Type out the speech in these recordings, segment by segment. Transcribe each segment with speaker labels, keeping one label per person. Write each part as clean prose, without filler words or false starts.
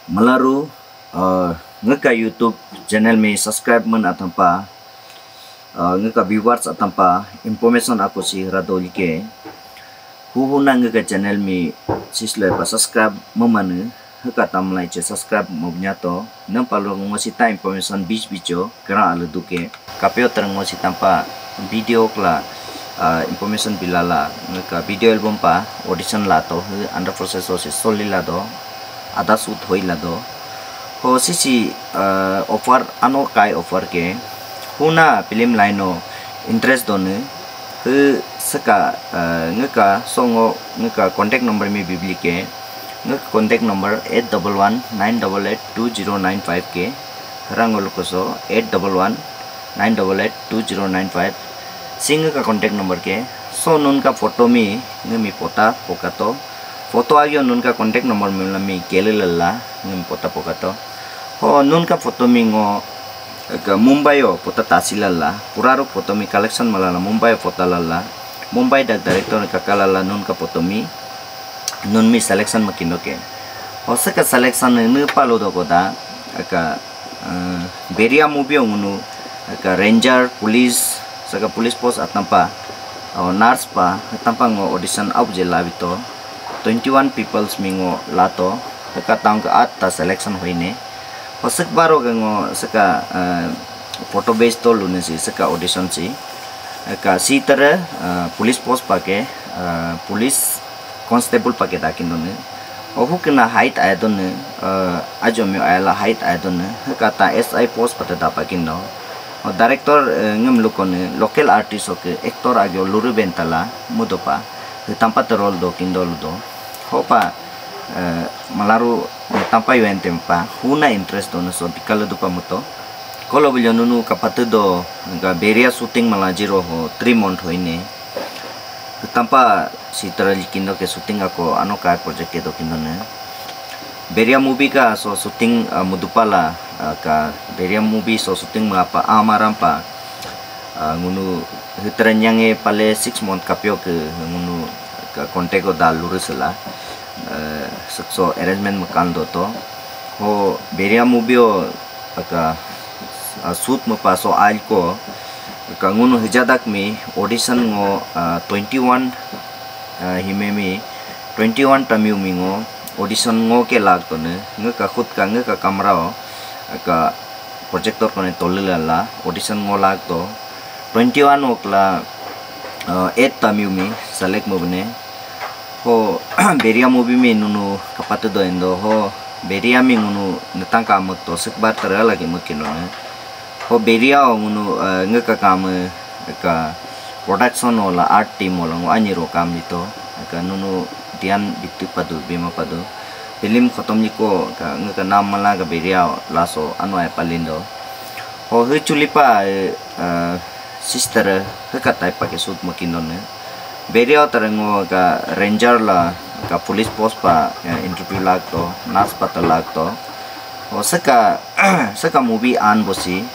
Speaker 1: Malaru ngeka YouTube channel mi subscribe man atampa ngeka viewers atampa information aku si radol ke huhuna ngeka channel mi sisle pa subscribe mamanu heka tamlai che subscribe mobnya to nang palo ngosi ta information bis bicho kera alu duke kapio terang ngosi tampa video kla information bilala ngeka video album pa audition la to under process o si soli la do ada shoot hoila do ho sisi offer ano kai offer ke huna film line interest done he saka ngaka songo ngaka contact number mi bibli ke ngaka contact number 8119882095 ke rangol koso 8119882095 singa ka contact number ke so nun ka photo mi ngami pota pokato foto agio nun ka contact number mi lami kelelala ngam pota pokato ho nun ka foto mi ngo ka Mumbai o pota tasilala puraro foto mi collection malala Mumbai foto lala Mumbai dak director ka kalala nun ka foto mi nun mi selection makino ke ho saka selection ne palo do koda ka beria movie ngunu ka ranger police saka police post atampa nurse pa atampa ngo audition ab je labito 21 peoples mingo lato ka tang ka atta selection hoine hosek baro gango saka photo base to lune si saka audition si ka si tara police post pake police constable pake dakin done ohu kena height aidon ajomyo ayala height aidon ka ta SI post pate da pakin no director ngam lukone local artist oke actor agyo luru bentala mudopa tampa role do kindol do hopa malaru tampa yuen tempa huna interest dono so dikala dupa muto kolo bilyo nunu kapatu do ga beria shooting malajiro ho 3 month hoine tampa sitara likindo ke shooting ako ano ka project ke do kindone beria movie ka so shooting mudupala ka beria movie so shooting mapa amarampa ngunu hitranyange pale 6 month kapyo ke ngunu ka kontek ko dal lurusela so arrangement makan do to ho beria movie o ka shoot mo pa so al ko ka ngunu hijadak mi audition ngo 21 himemi 21 tamiu mingo audition ngo ke lag to ne ngka khud ka ngka kamera o ka projector ko ne tolila audition ngo lag to 21 okla 8 tamiu mi select mo bne ho beria movie mi nunu kapatu do endo ho beria mi nunu netang kam to sekbar tera lagi mukino ne ho beria nunu ngka kam ka production ola art team ola aniro kam dito ka nunu dian bitu padu bima padu film khotom ni ko ka ngka nam mala ka beria laso anu ai palindo ho he chulipa sister he ka type pa ke shoot mukino ne beria tarango ka ranger la ka police post pa interview lag to nas pata lag to o saka movie an bosi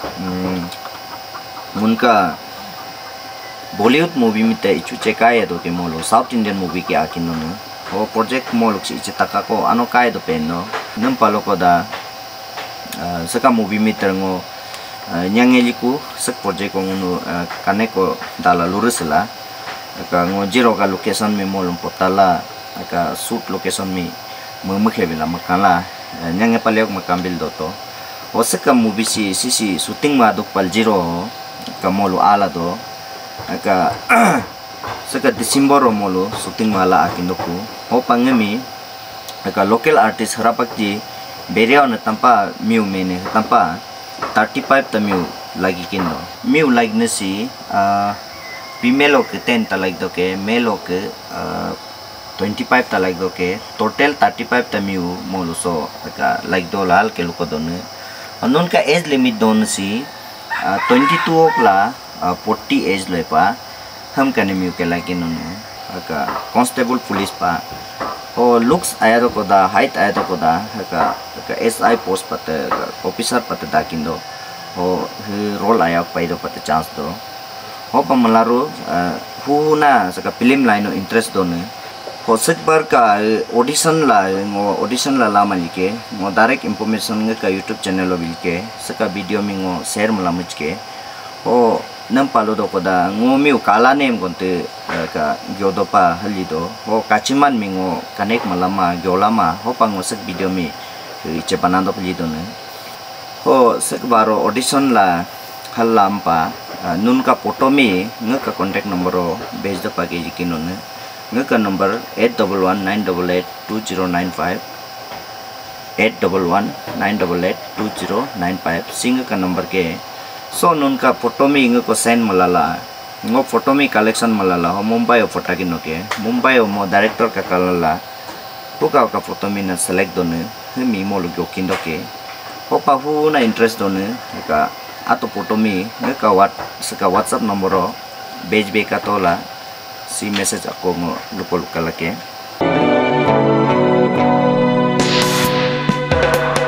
Speaker 1: munka Bollywood movie mite ichu chekai do ke molo South Indian movie ke akino no o project molo chi taka ko ano kai do penno nam palo ko da saka movie mite ngo nyangeliku sak project ko ngono kaneko dala lurusla ka ngojiro ka location mi molum potala ka shoot location mi memukhe bila makala nyange paleok makambil doto o saka movie si shooting ma duk paljiro ka molo ala do ka saka December molo shooting mala akindoku o pangemi ka local artist harapakji beria na tampa miu mene tampa 35 tamiu lagi kindo miu like na si female के 10 तलाक दो के male के 25 तलाक दो के total 35 तमिउ मोलुसो का like दो लाल के लुको दोने अनोन का एज लिमिट दोन सी 22 ओकला 40 एज लेपा हम कने मिउ के लाइक इनोने का कांस्टेबल पुलिस पा ओ लुक्स आया तो कोदा हाइट आया तो कोदा का एसआई पोस्ट पते ऑफिसर पते दाकिंदो हो रोल आया पाइदो पते चांस दो ho pamalaru huna saka film line no interest done Hosek bar ka audition la lama like ngo direct information nge ka YouTube channel lo bilke saka video mi ngo share mala mujke ho nam palo do koda ngo mi kala nem gonte ka gyodo pa hali do ho kachiman mi ngo connect malama gyolama ho pa ngo sek video mi che panando pli do ne ho sek baro audition la halam pa nun ka photo mi nge ka contact number ro bej do pa ke jikin ne Ngaka number 8119882095 8119882095 singa ka number ke so nun ka photo mi ngako send malala ngo photo mi collection malala ho Mumbai o photo kino ke Mumbai o mo director ka kalala puka ka photo mi na select done mi mo lo kindo ke ho pa hu na interest done ka ato photo mi ngaka WhatsApp number ro bej be ka tola si message ako ngo lupol kalake